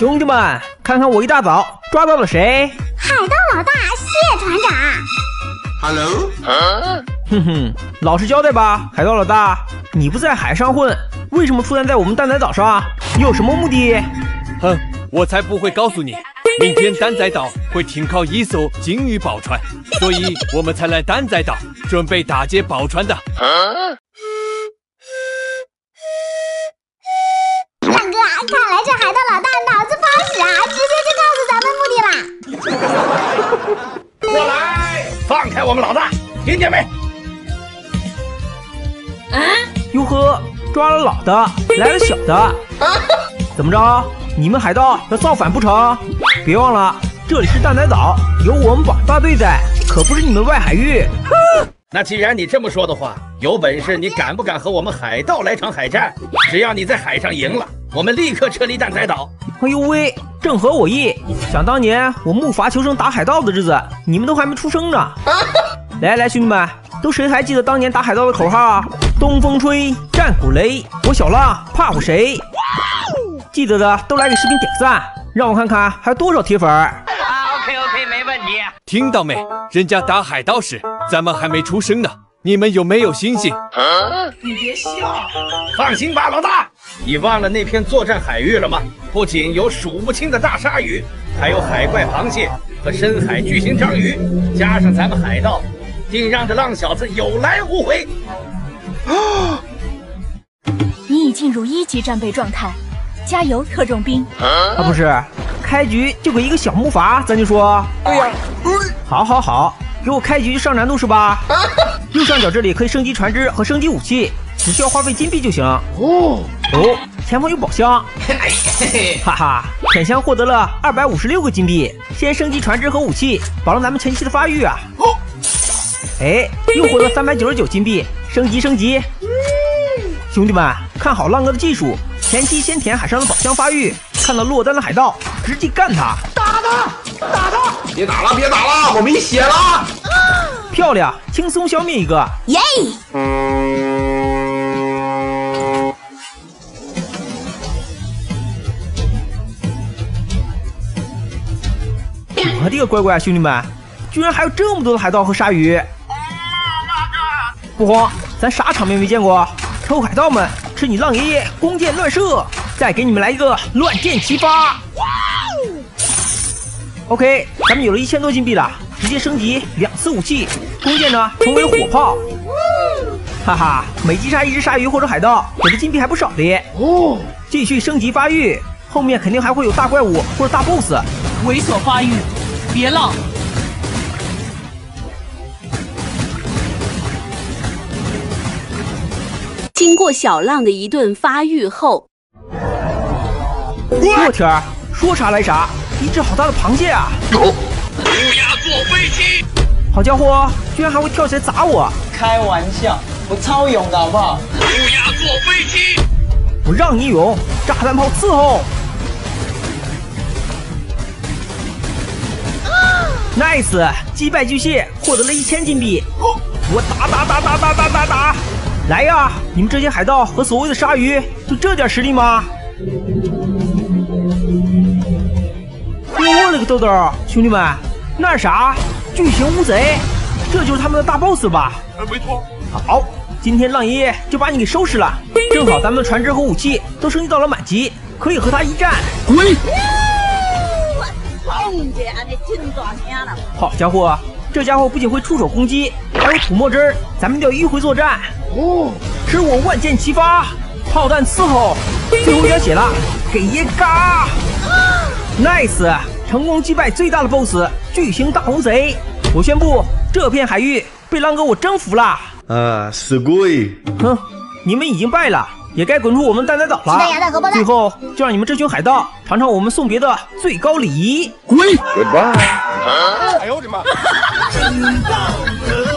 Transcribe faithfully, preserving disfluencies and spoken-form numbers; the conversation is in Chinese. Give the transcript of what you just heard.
兄弟们，看看我一大早抓到了谁？ 海盗老大谢船长。 Hello？ 哼哼，老实交代吧，海盗老大，你不在海上混，为什么出现在我们蛋仔岛上？你有什么目的？ 哼，我才不会告诉你。明天蛋仔岛会停靠一艘鲸鱼宝船，所以我们才来蛋仔岛，准备打劫宝船的。 大哥，看来这海盗老大脑子发屎啊，直接就告诉咱们目的了。 过来，放开我们老大，听见没？ 啊？ 哟呵，抓了老的，来了小的。怎么着？你们海盗要造反不成？别忘了，这里是蛋仔岛，有我们保大队在，可不是你们外海域。 那既然你这么说的话，有本事你敢不敢和我们海盗来场海战？只要你在海上赢了，我们立刻撤离蛋仔岛。 哎呦喂，正合我意。想当年我木筏求生打海盗的日子，你们都还没出生呢。来来，兄弟们，都谁还记得当年打海盗的口号啊？东风吹，战鼓擂，我小浪怕唬谁？记得的都来给视频点个赞，让我看看还有多少铁粉。 啊 ，OK OK， 没问题。 听到没？人家打海盗时，咱们还没出生呢。你们有没有信心？ 你别笑。放心吧，老大，你忘了那片作战海域了吗？不仅有数不清的大鲨鱼，还有海怪螃蟹和深海巨型章鱼，加上咱们海盗，定让这浪小子有来无回。 你已进入一级战备状态。加油，特种兵！ 啊，不是，开局就给一个小木筏，咱就说。 对呀、啊。 好，好，好，给我开局上难度是吧？右上角这里可以升级船只和升级武器，只需要花费金币就行。哦哦，前方有宝箱，哈哈，舔箱获得了二百五十六个金币，先升级船只和武器，保证咱们前期的发育啊。哦，哎，又获得三百九十九金币，升级升级。兄弟们，看好浪哥的技术。前期先舔海上的宝箱发育，看到落单的海盗，直接干他！ 打他！打他！别打了，别打了，我没血了！ 漂亮，轻松消灭一个！ 耶！ 我的个乖乖，兄弟们，居然还有这么多的海盗和鲨鱼！不慌，咱啥场面没见过？臭海盗们！是你浪爷爷弓箭乱射，再给你们来一个乱箭齐发。OK， 咱们有了一千多金币了，直接升级两次武器，弓箭呢成为火炮。哈哈，每击杀一只鲨鱼或者海盗，给的金币还不少的。哦，继续升级发育，后面肯定还会有大怪物或者大 boss。 猥琐发育，别浪。 经过小浪的一顿发育后， 我天儿，说啥来啥，一只好大的螃蟹啊！ 乌鸦坐飞机， 好家伙，居然还会跳起来砸我！ 开玩笑，我超勇的好不好？ 乌鸦坐飞机， 我让你勇，炸弹炮伺候。Nice， 击败巨蟹，获得了一千金币。我打打打打打打打打！来呀！你们这些海盗和所谓的鲨鱼，就这点实力吗？我勒个豆豆，兄弟们，那是啥？巨型乌贼，这就是他们的大 boss 吧？ 没错。 好，今天浪爷爷就把你给收拾了。正好咱们的船只和武器都升级到了满级，可以和他一战。滚！好家伙！这家伙不仅会出手攻击，还有吐沫汁儿，咱们得迂回作战。哦，吃我万箭齐发，炮弹伺候，最后一点血了，给爷嘎 ！Nice， 成功击败最大的 boss 巨型大红贼。我宣布，这片海域被浪哥我征服了。 啊，すごい！ 哼，你们已经败了，也该滚出我们蛋仔岛了。最后，就让你们这群海盗尝尝我们送别的最高礼仪。滚 ！Goodbye！ 哎呦我的妈！